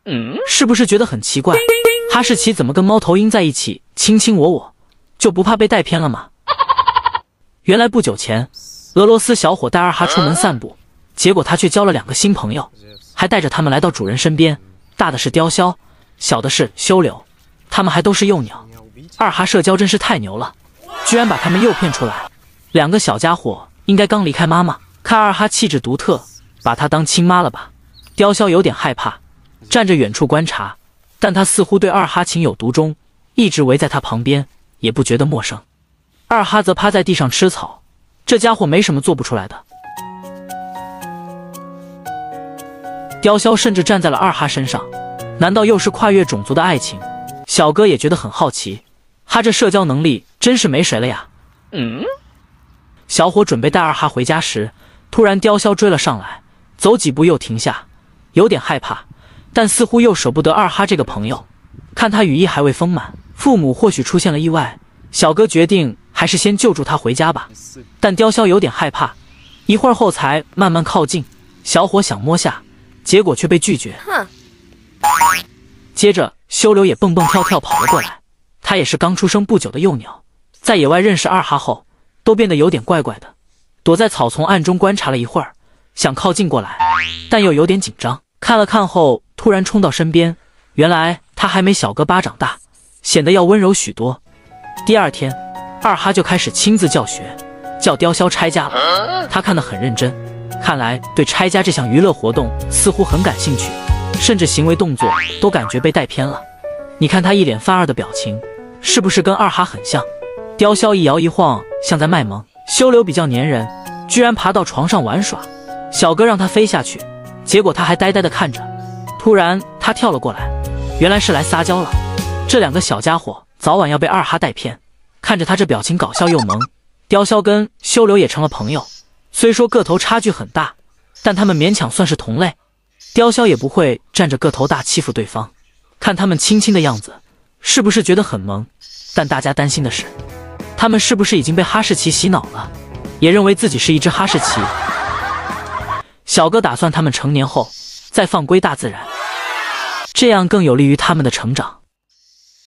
是不是觉得很奇怪？哈士奇怎么跟猫头鹰在一起卿卿我我，就不怕被带偏了吗？原来不久前，俄罗斯小伙带二哈出门散步，结果他却交了2个新朋友，还带着他们来到主人身边。大的是雕鸮，小的是修柳，他们还都是幼鸟。二哈社交真是太牛了，居然把他们诱骗出来。2个小家伙应该刚离开妈妈，看二哈气质独特，把她当亲妈了吧？雕鸮有点害怕，站着远处观察，但他似乎对二哈情有独钟，一直围在他旁边，也不觉得陌生。二哈则趴在地上吃草，这家伙没什么做不出来的。雕鸮甚至站在了二哈身上，难道又是跨越种族的爱情？小哥也觉得很好奇，哈这社交能力真是没谁了呀。小伙准备带二哈回家时，突然雕鸮追了上来，走几步又停下，有点害怕，但似乎又舍不得二哈这个朋友。看他羽翼还未丰满，父母或许出现了意外，小哥决定还是先救助他回家吧。但雕鸮有点害怕，一会儿后才慢慢靠近。小伙想摸下，结果却被拒绝。接着修柳也蹦蹦跳跳跑了过来，他也是刚出生不久的幼鸟，在野外认识二哈后，都变得有点怪怪的，躲在草丛暗中观察了一会儿，想靠近过来，但又有点紧张。看了看后，突然冲到身边，原来他还没小哥巴掌大，显得要温柔许多。第二天，二哈就开始亲自教学，叫雕鸮拆家了。他看得很认真，看来对拆家这项娱乐活动似乎很感兴趣，甚至行为动作都感觉被带偏了。你看他一脸犯二的表情，是不是跟二哈很像？雕鸮一摇一晃，像在卖萌。修柳比较粘人，居然爬到床上玩耍，小哥让他飞下去，结果他还呆呆地看着。突然他跳了过来，原来是来撒娇了。这2个小家伙早晚要被二哈带偏，看着他这表情搞笑又萌，雕鸮跟修柳也成了朋友。虽说个头差距很大，但他们勉强算是同类。雕鸮也不会占着个头大欺负对方，看他们亲亲的样子，是不是觉得很萌？但大家担心的是，他们是不是已经被哈士奇洗脑了，也认为自己是一只哈士奇？小哥打算他们成年后再放归大自然，这样更有利于他们的成长。